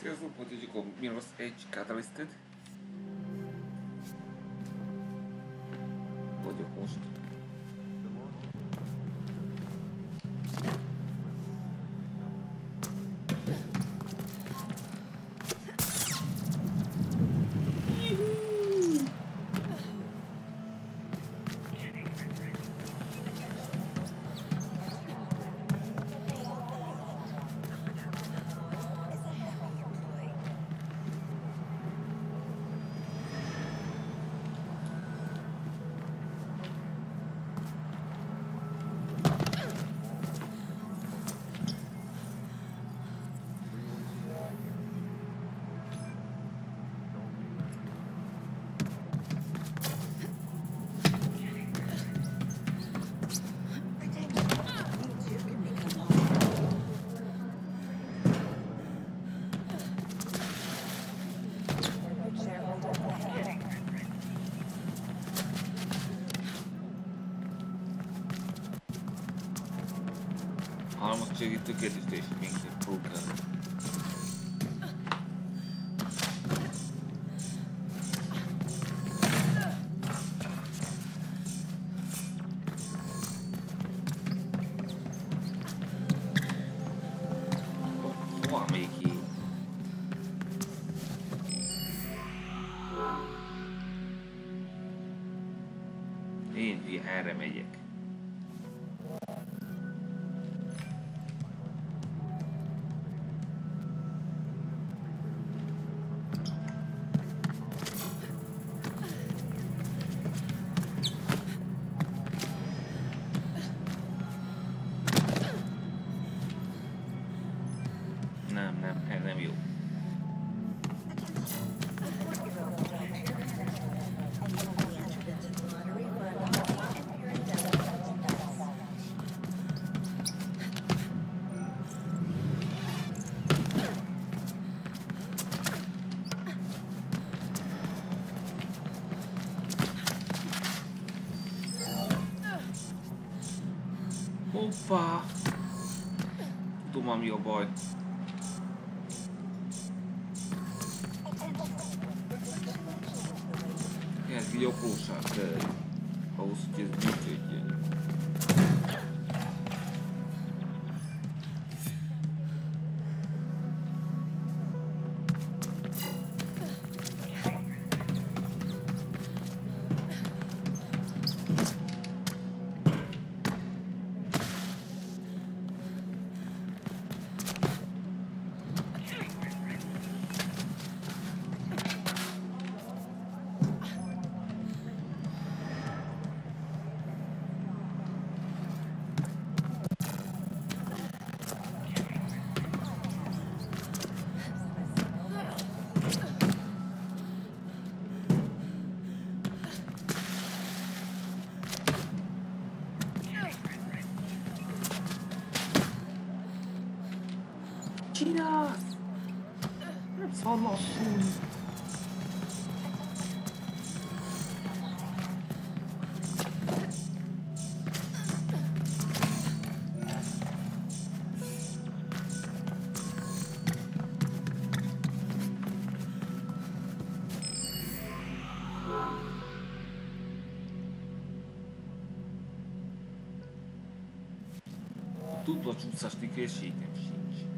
Sziasztok, mondjuk a mínusz 1 Catalysted. Vagyok most. Harmadségi tökéletes teljesítményként próbálni. Van még így. Én erre megyek. Ez nem jó. Hoppá! Tudom, mi a baj. Ez egy apróság kell, ahhoz, hogy ez működjön. Csinálsz! Nem szallassulj! Tudva csúszásni készségem sincs.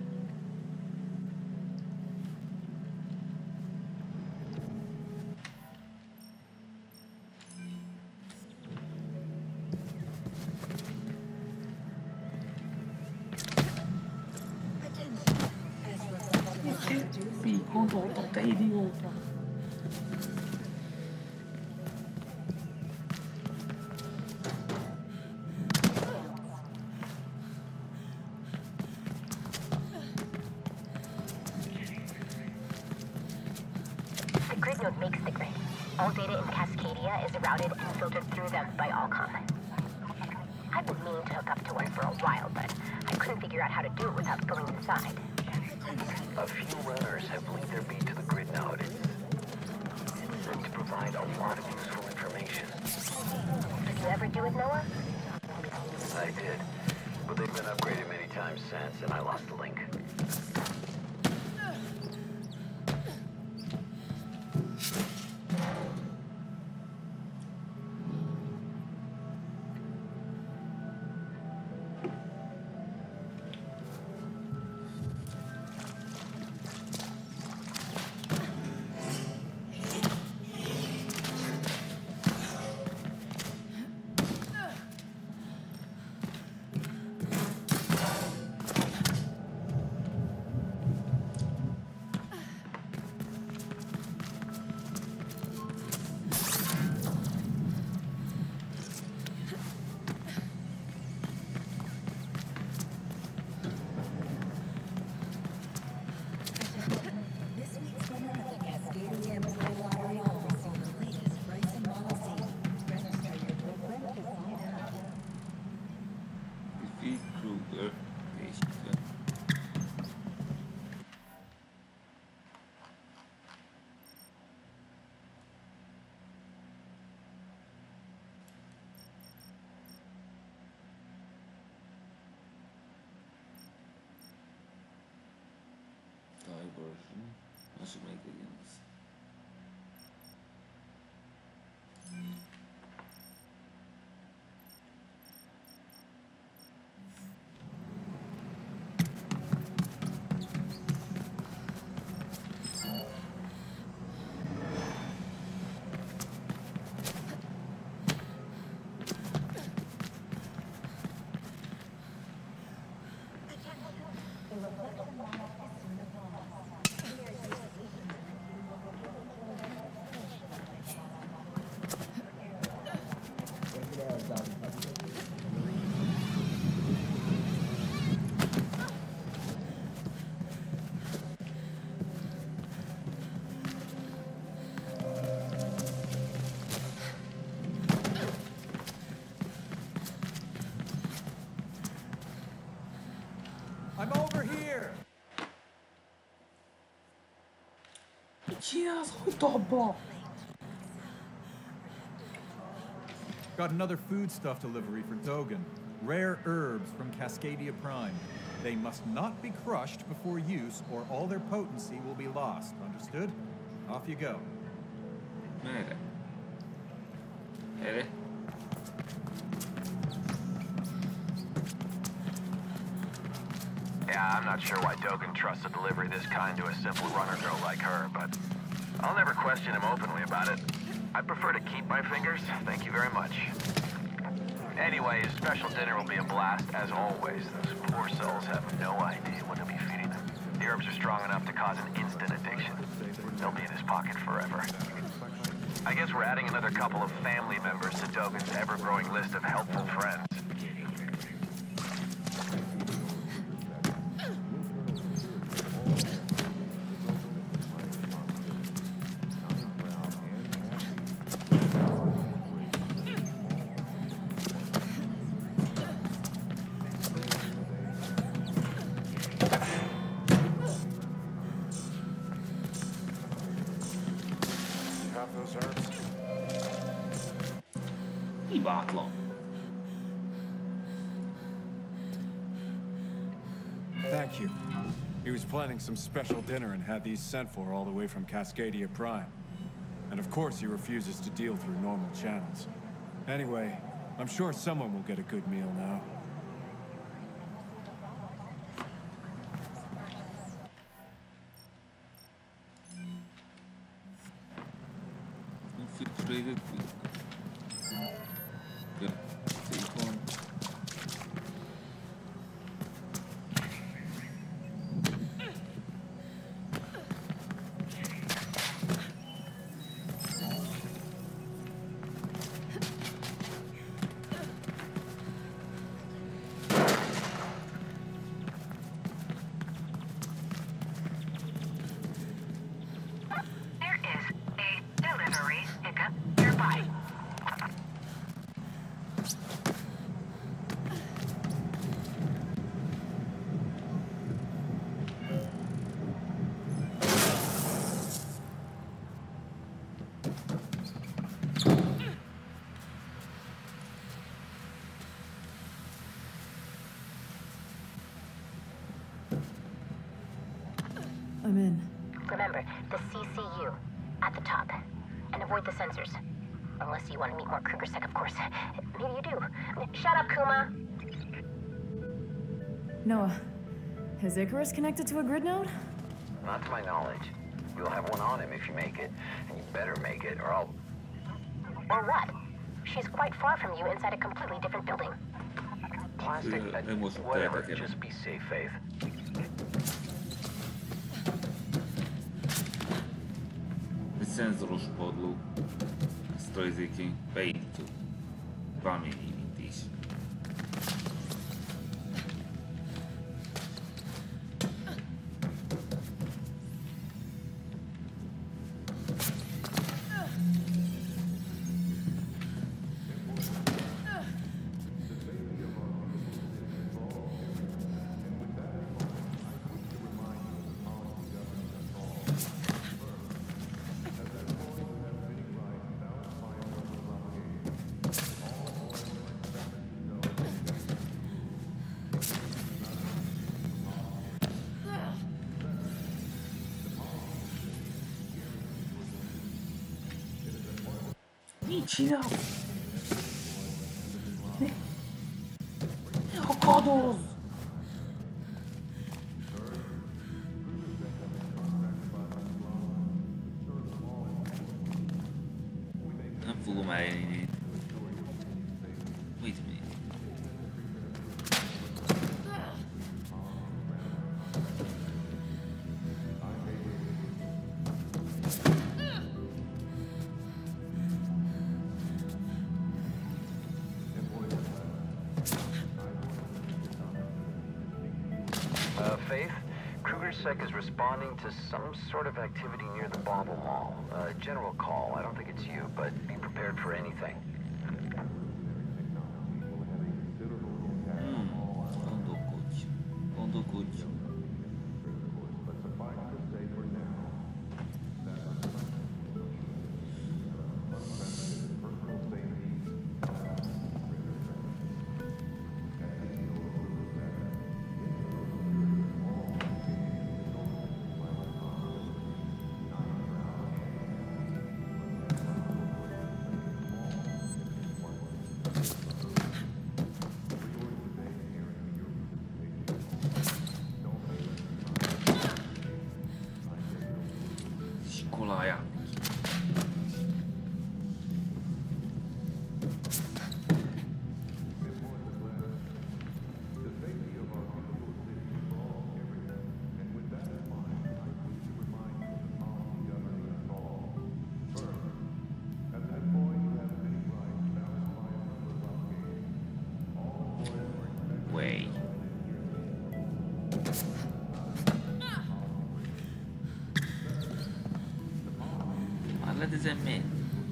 Így gondoltam, te idióta! The grid node makes the grid. All data in Cascadia is routed and filtered through them by Allcom. I've been meaning to hook up to one for a while, but I couldn't figure out how to do it without going inside. A few runners have laid their beat to the grid node. It's meant to provide a lot of useful information. Did you ever do it, Noah? I did, but they've been upgraded many times since, and I lost the link. Defeat Kruger. Basically. Diversion. Nasıl medyalıyız? I'm over here! Cheers, hotdog. Got another foodstuff delivery for Dogen. Rare herbs from Cascadia Prime. They must not be crushed before use, or all their potency will be lost. Understood? Off you go. Merre? Nere? Yeah, I'm not sure why Dogen trusts a delivery this kind to a simple runner girl like her, but I'll never question him openly about it. I prefer to keep my fingers, thank you very much. Anyway, his special dinner will be a blast, as always. Those poor souls have no idea what he'll be feeding them. The herbs are strong enough to cause an instant addiction. They'll be in his pocket forever. I guess we're adding another couple of family members to Dogen's ever-growing list of helpful friends. Hibátlan. Thank you. He was planning some special dinner and had these sent for all the way from Cascadia Prime. And of course he refuses to deal through normal channels. Anyway, I'm sure someone will get a good meal now. Infiltrated with the safe one. There is a delivery pickup nearby. I'm in. Remember, the CCU. At the top. And avoid the sensors. Unless you want to meet more KrugerSec, of course. Maybe you do. Shut up, Kuma! Noah, is Icarus connected to a grid node? Not to my knowledge. You'll have one on him if you make it. And you better make it, or I'll... Or what? She's quite far from you inside a completely different building. Plastic, whatever. Just be safe, Faith. Szenzoros padló. Ezt a izéként beindítjuk. Valamilyen indítés. Mit csinál? Ne akadozz! Nem fogom eljönni. Mit még? Faith, KrugerSec is responding to some sort of activity near the Bauble Mall. General call. I don't think it's you, but be prepared for anything. Gondolkodj. Iskoláját. Way. What does that mean?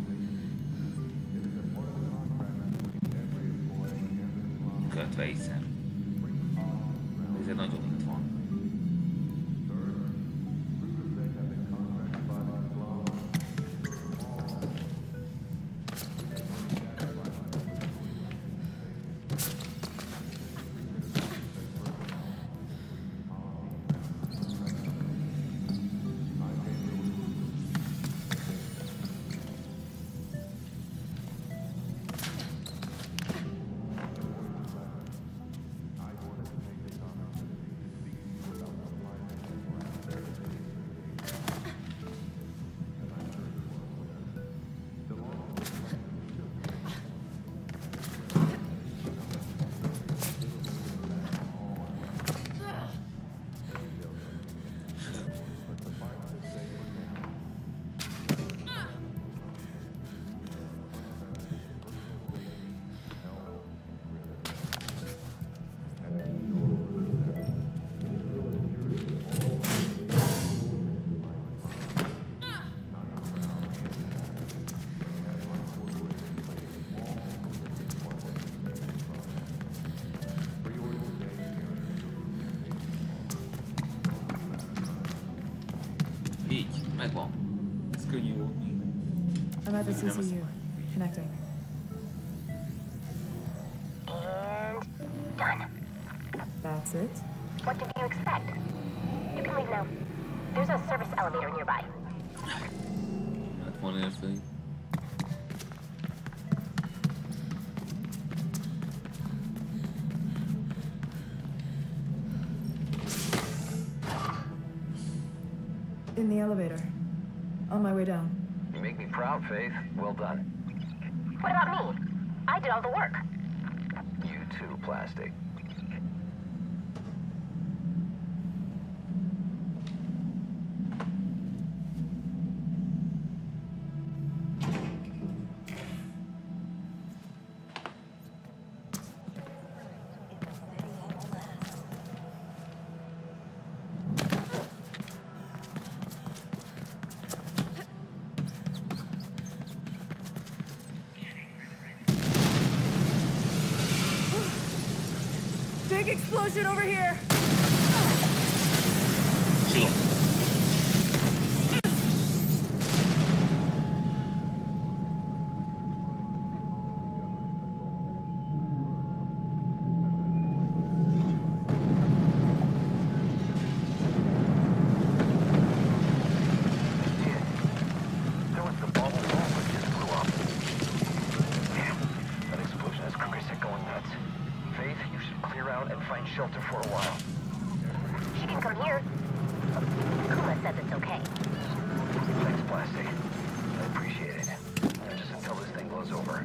Kötve hiszem. Ez nagyon itt van. Így, megvan. Ez könnyű volt még. I'm at the CCU. Connecting. And done. That's it? What did you expect? You can leave now. There's a service elevator nearby. honestly. In the elevator. On my way down. You make me proud, Faith. Well done. What about me? I did all the work. You too, Plastic. Big explosion over here! Chill. There was the bubble bomb that just blew up. Damn, that explosion has Krista going nuts. Faith, you should clear out and find shelter for a while. She didn't come here. Kuma says it's okay. Thanks, Plastic. I appreciate it. Just until this thing blows over.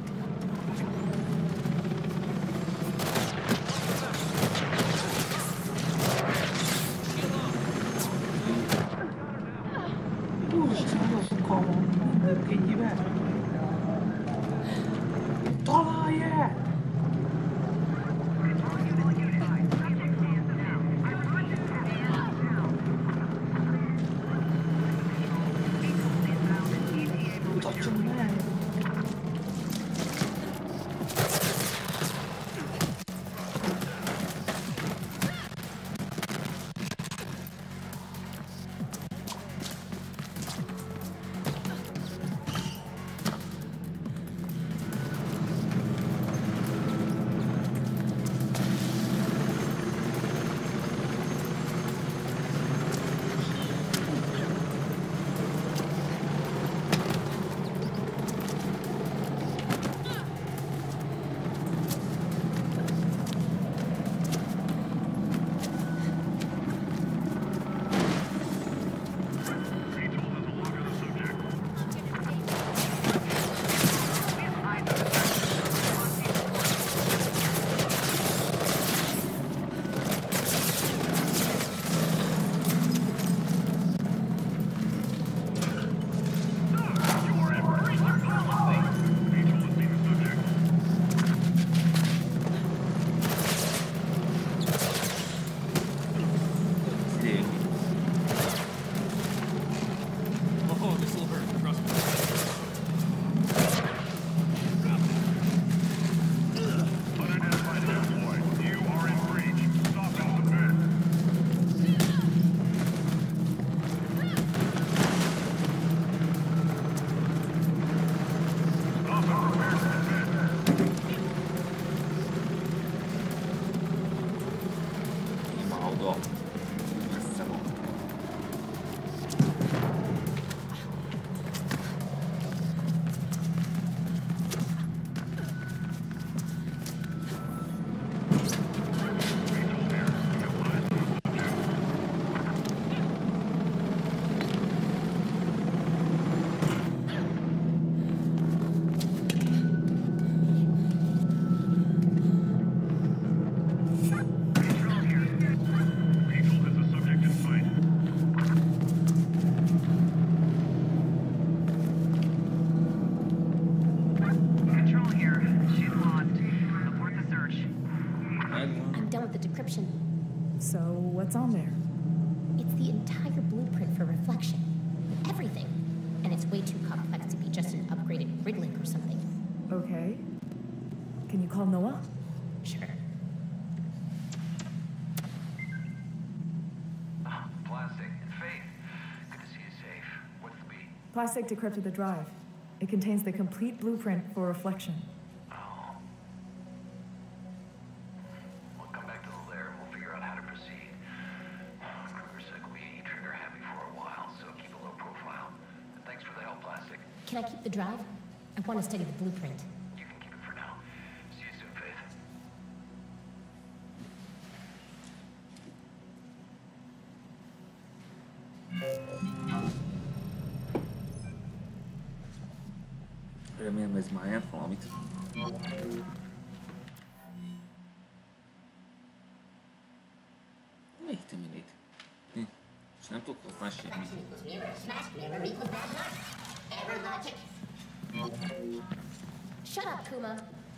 So, what's on there? It's the entire blueprint for reflection. Everything. And it's way too complex to be just an upgraded grid link or something. Okay. Can you call Noah? Sure. Plastic. Faith. Good to see you safe. What's the beat? Plastic decrypted the drive. It contains the complete blueprint for reflection. We'll come back to the lair and we'll figure out how to proceed. Kruger said we'll be trigger heavy for a while, so keep a low profile. And thanks for the help, Plastic. Can I keep the drive? I want to study the blueprint. You can keep it for now. See you soon, Faith. Remélem ez már jelent valamit. Még te minét. És nem tudok használni semmit. Shut up, Kuma.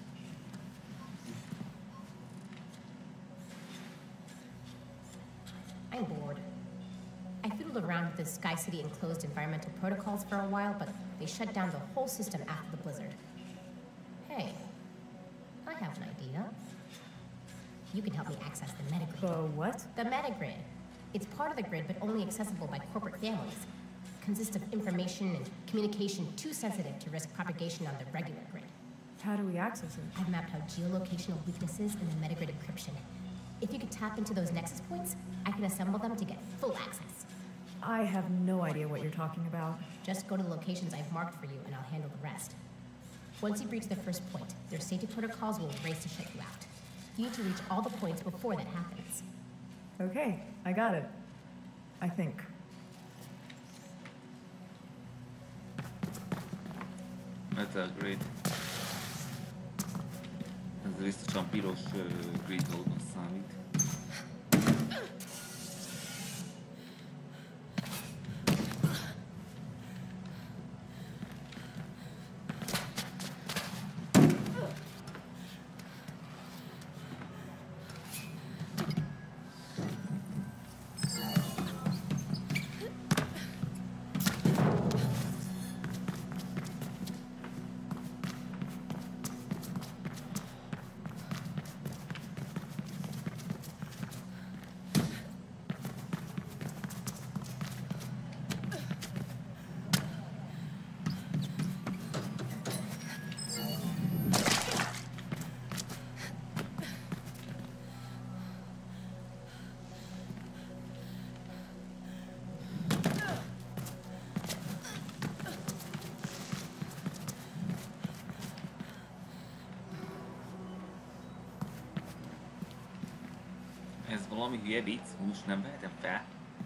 I'm bored. I fiddled around with the Sky City enclosed environmental protocols for a while, but they shut down the whole system after the blizzard. Hey, I have an idea. You can help me access the metagrid. The what? The metagrid. It's part of the grid, but only accessible by corporate families. Consists of information and communication too sensitive to risk propagation on the regular grid. How do we access it? I've mapped out geolocational weaknesses in the metagrid encryption. If you could tap into those nexus points, I can assemble them to get full access. I have no idea what you're talking about. Just go to the locations I've marked for you and I'll handle the rest. Once you breach the first point, their safety protocols will race to shut you out. You need to reach all the points before that happens. Okay, I got it. I think. Metagrid. Ez biztosan piros grid node-nak számít. Ez valami hülye vicc, most nem vehetem fel.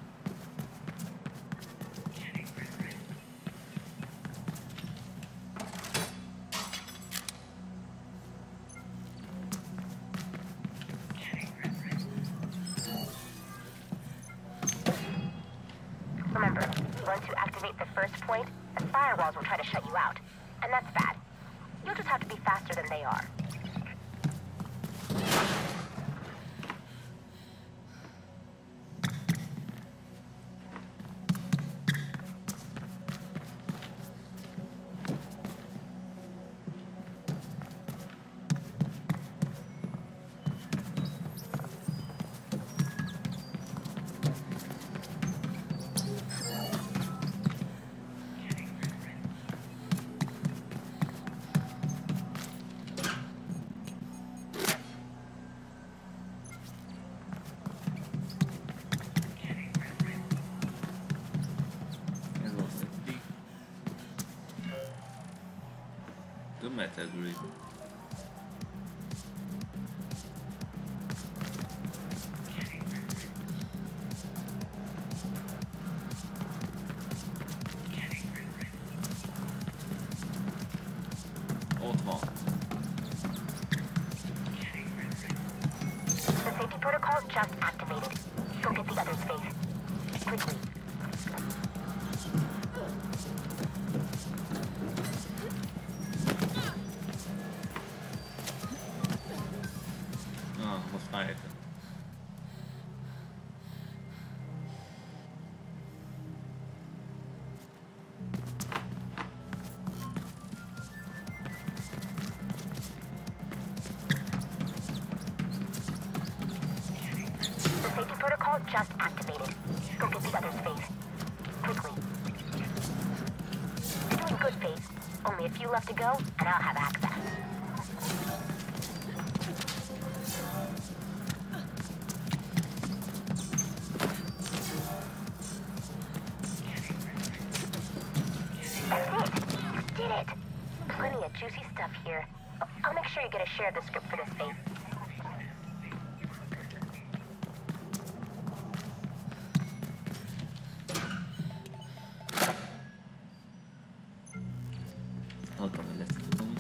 Remember, once you activate the first point, the firewalls will try to shut you out. And that's bad. You'll just have to be faster than they are. The metagrid. Ott van. The safety protocol just activated. Go get the other's face. Quickly. Most már értem. The safety protocol just activated. Go get the other's face. Quickly. You're doing good, Faith. Only a few left to go, and I'll have access. That's it. did it! Plenty of juicy stuff here. I'll make sure you get a share of the script for this thing. Halkan lesz tudom.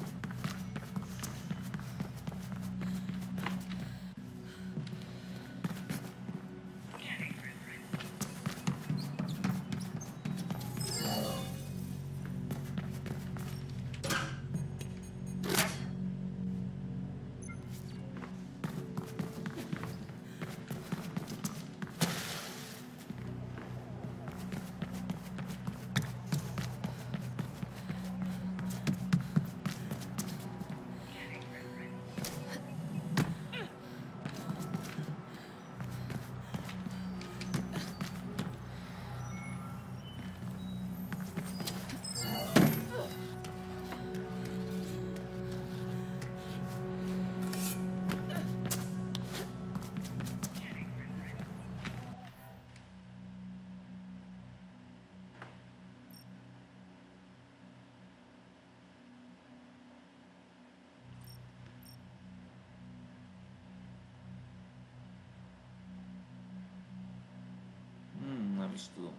Nem is tudom.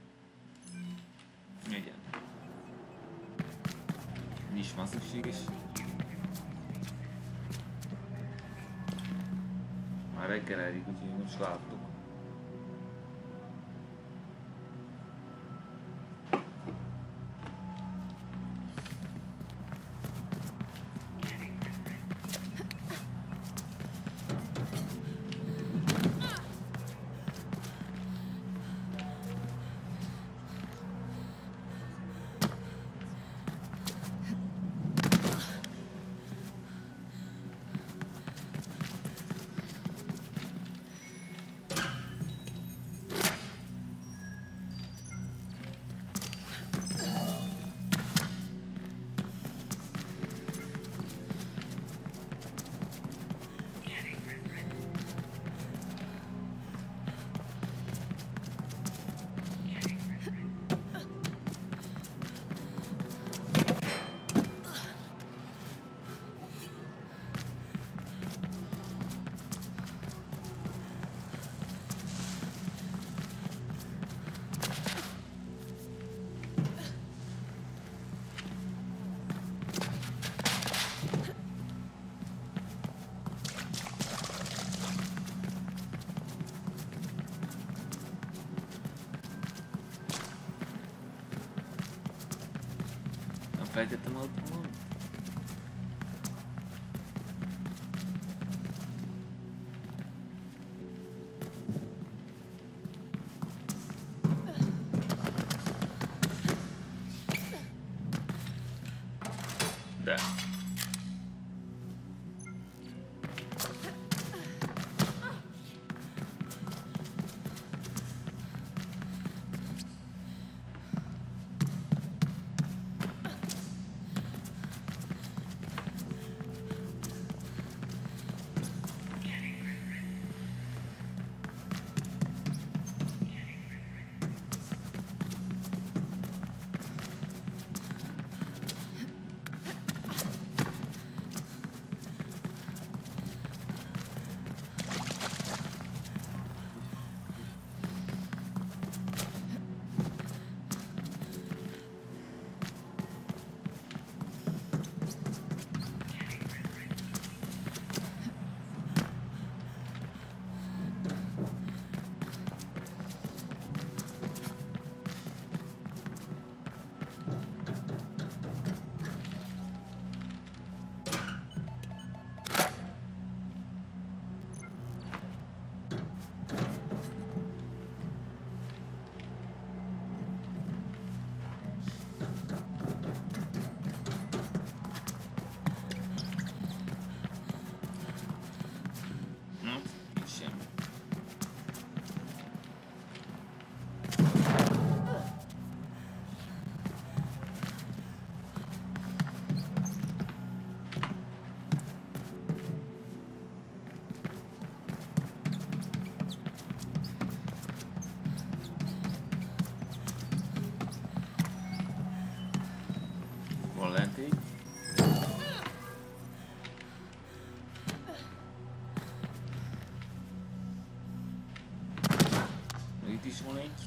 Igen. Nincs már szükséges. Már reggel elég, úgyhogy most láttuk. Felejtettem el valamit? De. Valenti. Itt is van egy.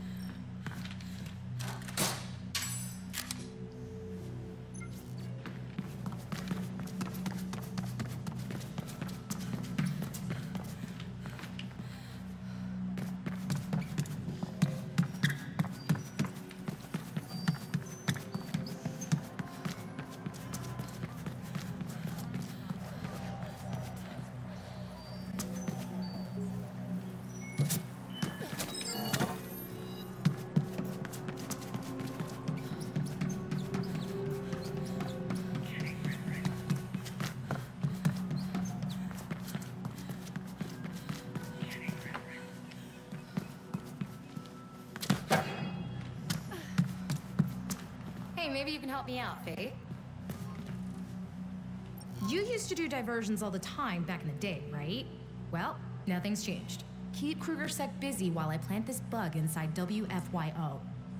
Hey, maybe you can help me out, Faye. You used to do diversions all the time back in the day, right? Well, nothing's changed. Keep KrugerSec busy while I plant this bug inside WFYO.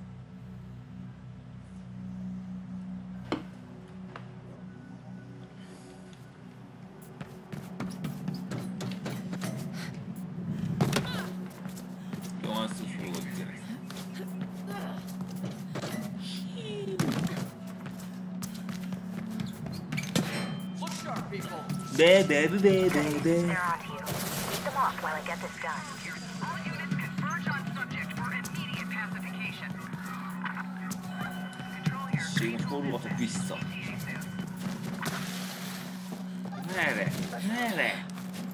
Jó, azt is fogod kérni. De. They're on to you. Keep them off while I get this done. All units converge on subject for immediate pacification. Control here. És én most hol rovatok vissza? Merre? Merre?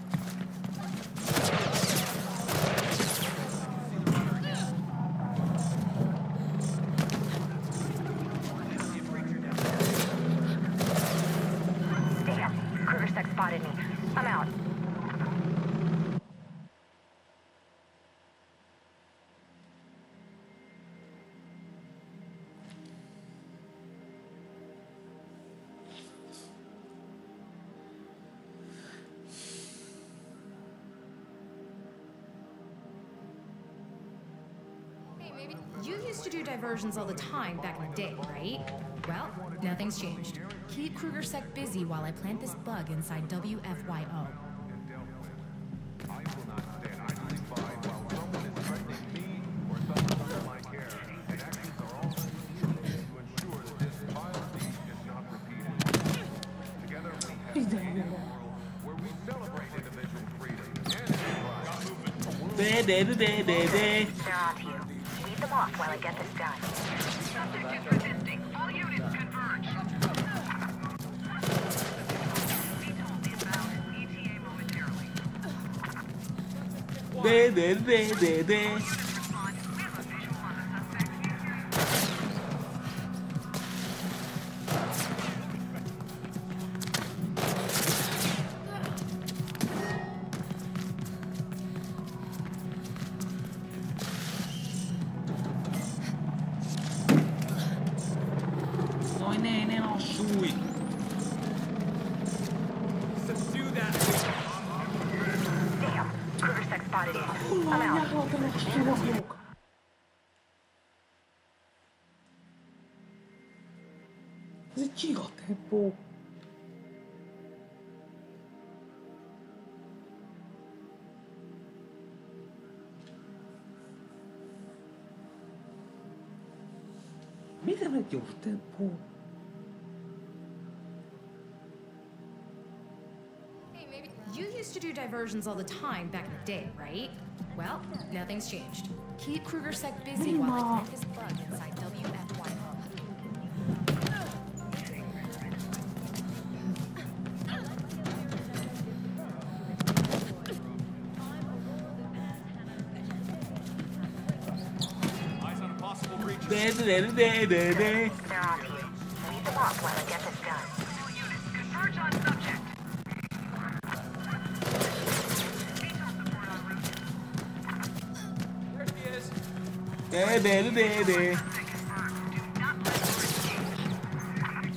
Damn, KrugerSec spotted me. I'm out. Hey, maybe you used to do diversions all the time back in the day, right? Well, nothing's changed. Keep KrugerSec busy while I plant this bug inside WFYO. De. They're on to you. Lead them off while I get this done. Subject is resisting. All units converge. VTOL inbound. ETA momentarily. De. Respond. We have a visual on the suspect. Jaj, ne lassulj! Damn, KrugerSec spotted me. I'm out. Ez egy csigatempó. Mi nem egy gyors tempó? Hey, maybe you used to do diversions all the time back in the day, right? Well, nothing's changed. Keep KrugerSec busy while I plant this bug inside WFYO. De. They're on to you. Lead them off while I get this done. All units converge on subject. VTOL support en route. De. Confirmed. Do not let them escape.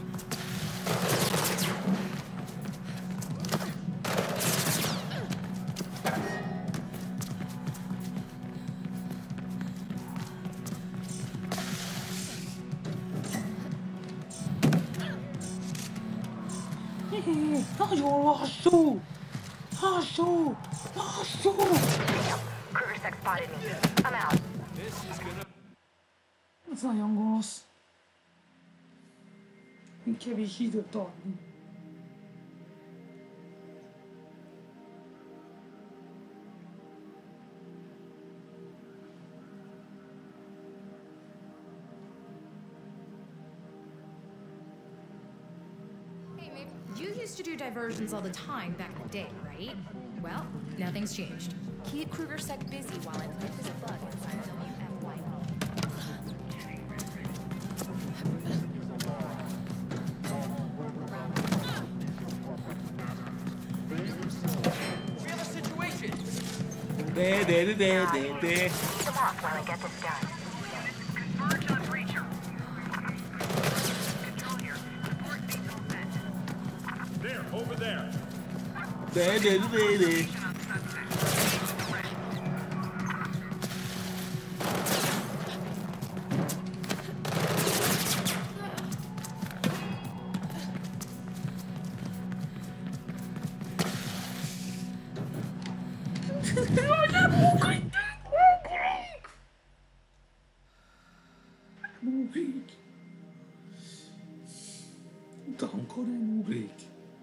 Nagyon lassú! Lassú! Lassú! Kruger Sec spotted me. I'm out. Ez nagyon gonosz. Én kevés időt adni. You used to do diversions all the time back in the day, right? Well, nothing's changed. Keep Kruger Sec busy while I plant this bug inside WFY. We have a situation. Keep them off while I get this done. Converge on Breacher. Control here. Support vehicle set. There, over there. Location on suspect. Múlik. Dankor múlik.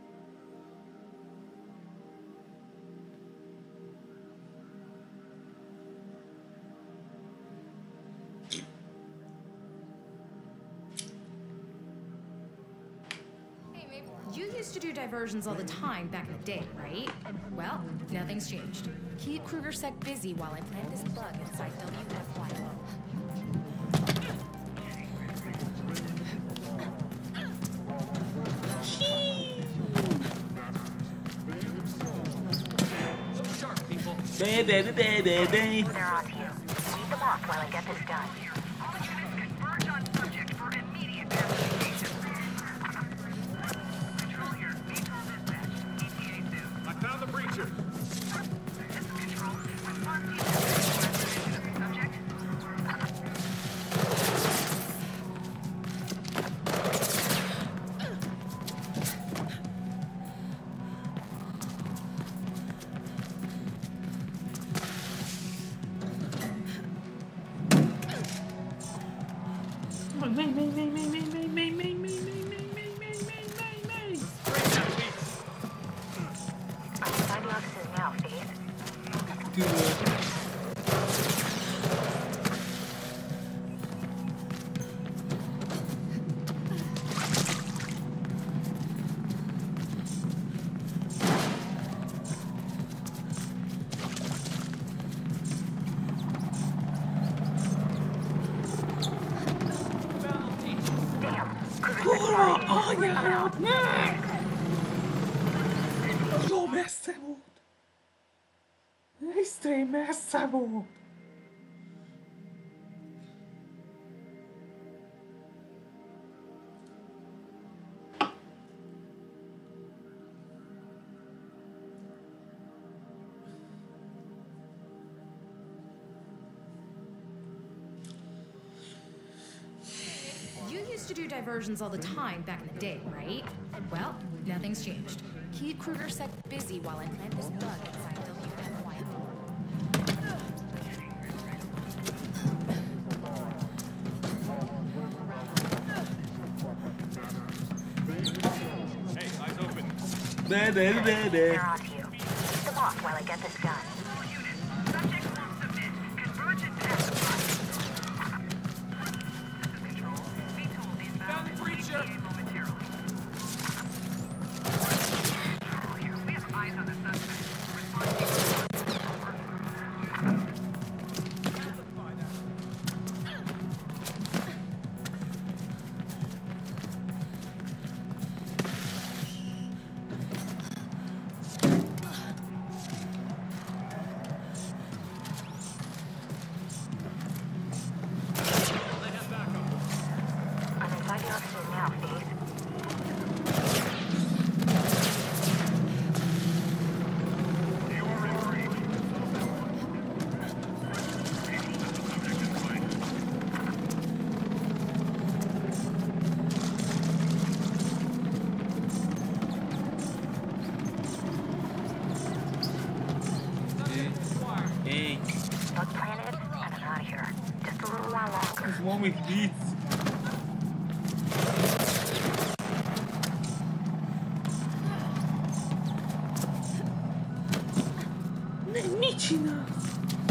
You used to do diversions all the time back in the day, right? Well, nothing's changed. Keep Kruger Sec busy while I plant this bug inside WFY. Look sharp, people. They're on to you. Keep them off while I get this done. All units converge on subject for immediate investigation. Control here. Vehicle dispatch. ETA 2. I found the breacher. This is Control. Response team investigation of the subject. I'm inside the offices now, Faith. Damn. Kruger Sec spotted me. I'm out. Nagyon messze volt. Extrém messze volt. You used to do diversions all the time back in the day, right? Well, nothing's changed. Keep Kruger Sec busy while I plant this bug inside WFY. Hey, eyes open. They're on to you. Keep them off while I get this done. All units. Subject will submit. Convergence at the front. This is Control. Be told inbound and ETA momentarily. Control here. We have eyes on the suspect. Response team. Over. Valami vicc. Mit csinálsz?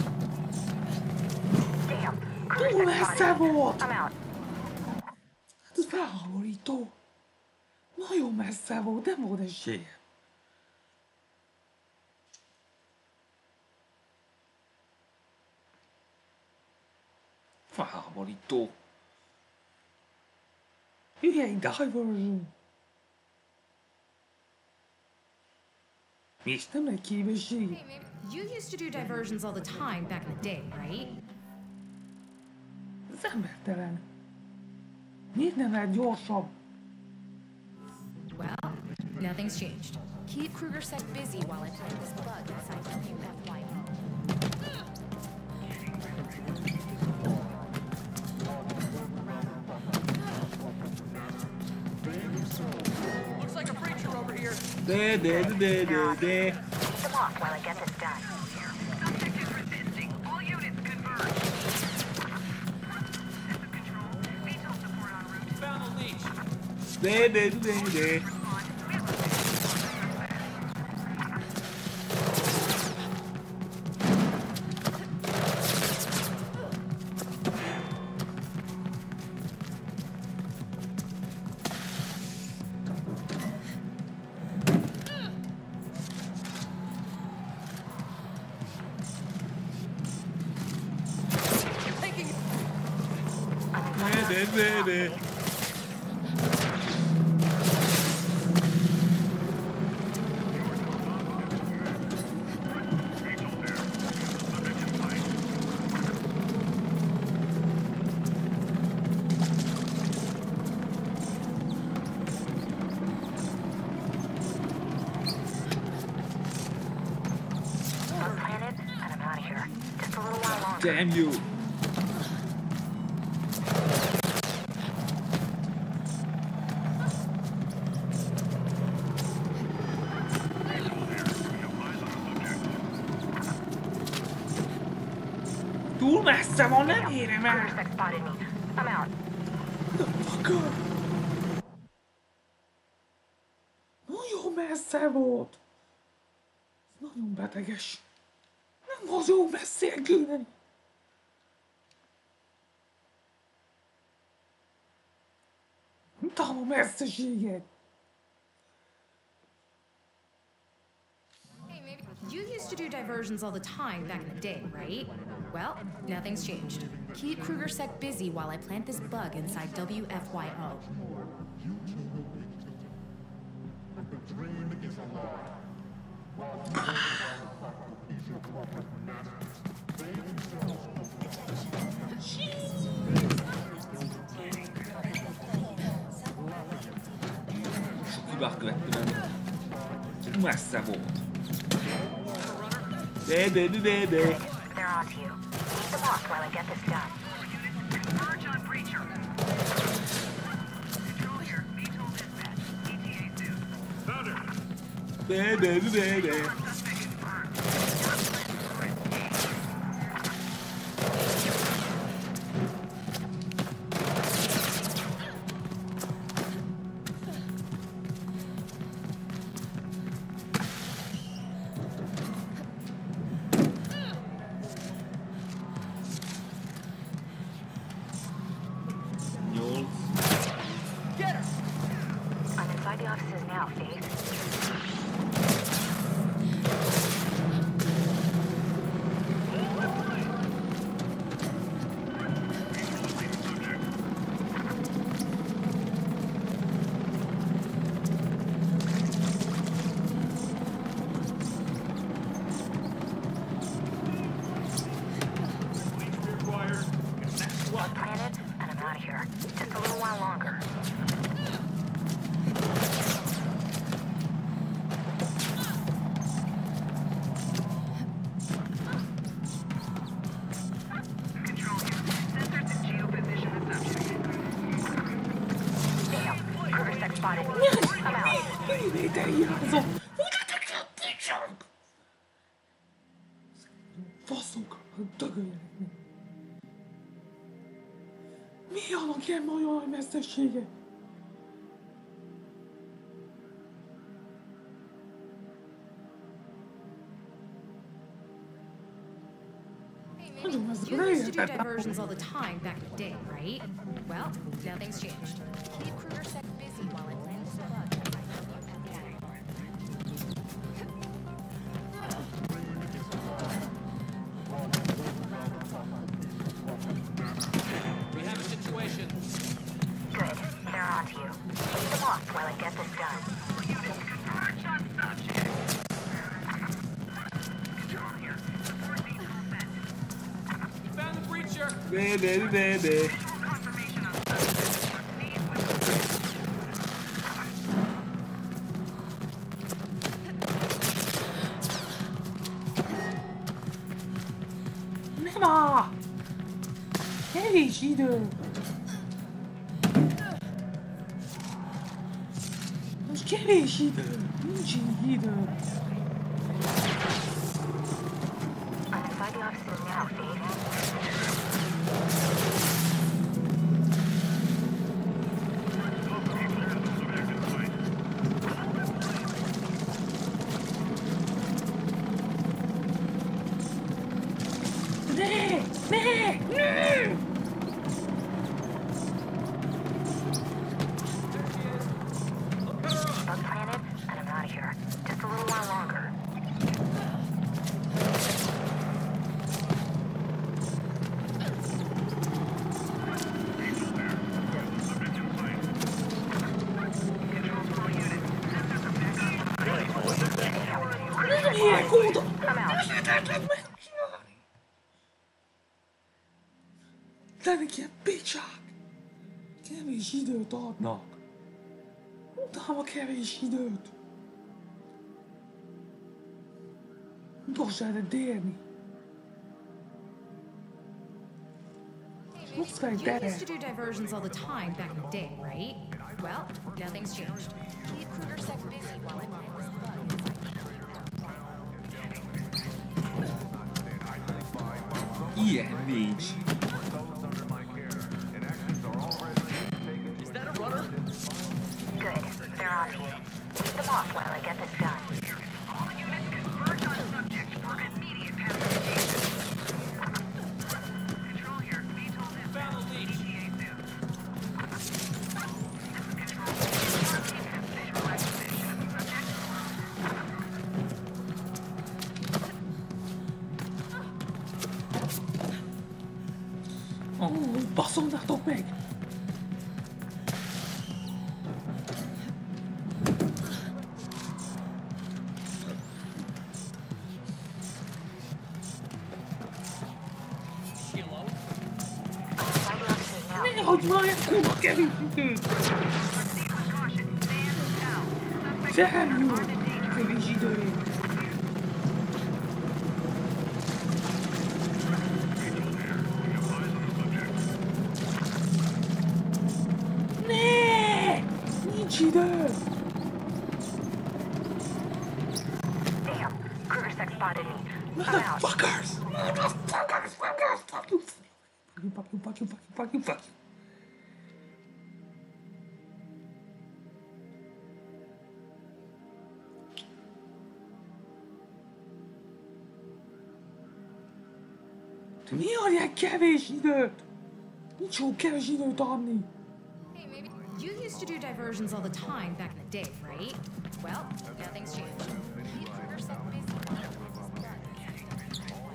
Túl messze volt! Hát ez felháborító. Nagyon messze volt, nem volt esély. Felháborító. Hülyei diversion. És nem egy képesség. You used to do diversions all the time back in the day, right? Ez embertelen. Miért nem lehet gyorsabb? Well, nothing's changed. Keep Krugersec busy while I plant this bug inside WFYO. Looks like a preacher over here. De. Keep them off while I get this done. Subject is resisting. All units converge. System control. VTOL support en route. Found a leech. De. De. I'm planted, and I'm out of here. Just a little while longer. Damn you. Túl messze van, nem érem el. Krugersec spotted me. I'm out. Fucker. Nagyon messze volt. Ez nagyon beteges. Nem az jó messzire küldeni. Utána a messzeséget. You used to do diversions all the time back in the day, right? Well, nothing's changed. Keep Krugersec busy while I plant this bug inside WFYO. Sok hibát követtem el. Túl messze volt. De. They're on to you. Keep them off while I get this done. Converge on preacher. Control here. VTOL dispatch. ETA soon. Found her. De. Suspect confirmed. I'm inside the offices now, Faith. I'm planted, and I'm out of here. Just a little while longer. Control here. Sensors in geoposition of subject. Damn, Krugersec spotted me. I'm out. Ide hiányzom. Faszok, dögöljenek meg. Utána kell majd olyan messzessége. You used to do diversions all the time back in the day, right? Well, nothing's changed. Keep KrugerSec busy while I plan this bug. We have a situation. Good. They're on to you. Keep them off while I get this done. Units converge on subject. Control here. Support needs consent. We found the breacher. Visual confirmation on subject. Proceed with the Nem áll! Kevés idő! Most kevés idő! Nincs így idő! I'm signing off soon now, Faith. Ne! Ne! Ne! Bug planted, and I'm out of here. Just a little while longer. Milyen kódot? I'm out. Lehetetlen megcsinálni! Lennek ilyen picsák! Kevés időt adnak! Utána a kevés időt! Most erre délni! Most meg You gyere! used to do diversions all the time back in the day, right? Well, nothing's changed. Keep KrugerSec busy while I plan this bug. Ilyen nincs. Is that a runner? Good. They're on to you. Keep them off while I get this done. all units converge on subject for immediate pacification. Control here. VTOL is Found the leech. ETA soon. Control. Visual activation. Subject. Ó, baszolnátok meg! Kilo. Signing off soon now. Ne hagyd már ilyen kurva kevés időt! Proceed with caution. Stand down. Suspect Felül! armed and dangerous. Kevés időt! Ne! Nincs idő! Damn. KrugerSec spotted me. I'm out. Motherfuckers! Motherfuckers! Fuck you! Fuck you, fuck you, fuck you, fuck you, fuck you. De mi adják kevés időt? Nincs jó kevés időt adni. Hey, maybe you used to do diversions all the time back in the day, right? Well, nothing's changed. Keep KrugerSec busy while I plan this bug.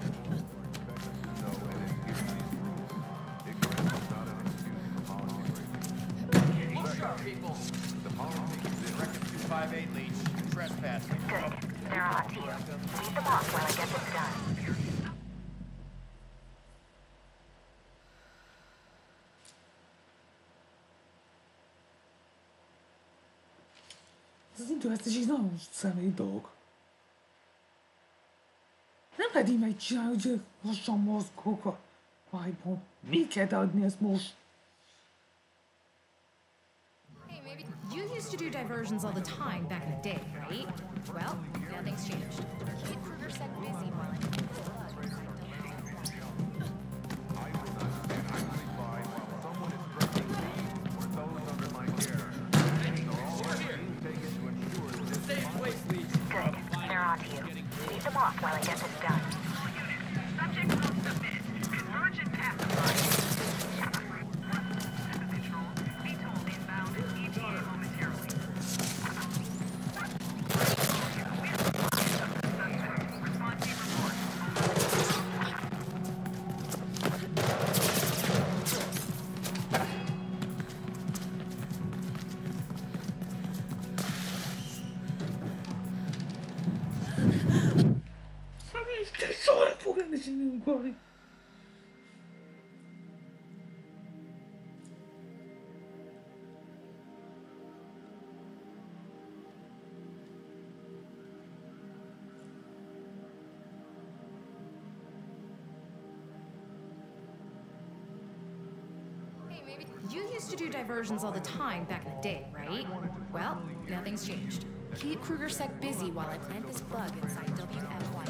Look sharp, people. Record 258 leech. Trespassing. Good. They're on to you. Keep them off while I get this done. Ez az idővesztés nagyon személy dolog. Nem lehet így megcsinálni, hogy lassan mozgok a vibe-on. Mi kell adni ezt most? Hey, maybe you used to do diversions all the time back in the day, right? Well, nothing's changed. Keep KrugerSec busy while I plan this bug. while I get this done. Subject will submit. Converge and pacify. Control. Be told inbound ETA momentarily. Response team report. Te soha fog ellezni ugrani. Hey, maybe you used to do diversions all the time back in the day, right? Well, nothing's changed. Keep KrugerSec busy while I plant this bug inside WFY.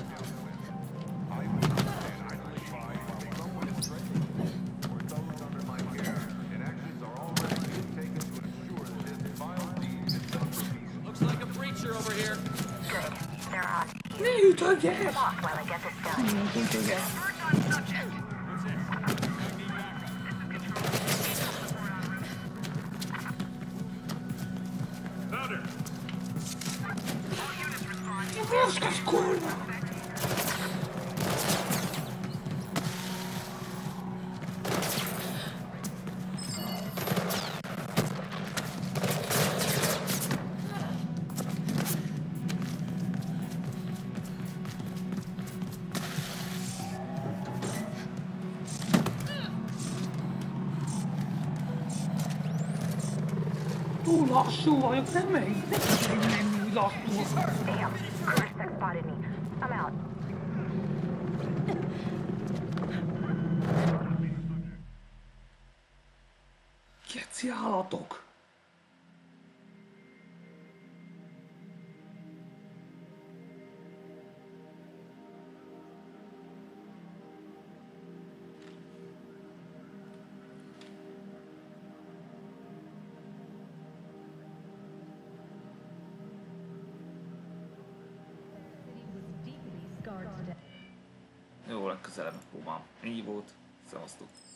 Looks like a breacher over here. Good. They're on. Ne jutott el? Come off while I get this done. Ne jutott el? Converge on subject. Wózkaś, kurwa! Túl lassú vagyok, nem megy. Nem menni lassú. Damn. KrugerSec spotted me. I'm out. Geci állatok! Jó, legközelebb próbálom. Így volt. Szevasztok.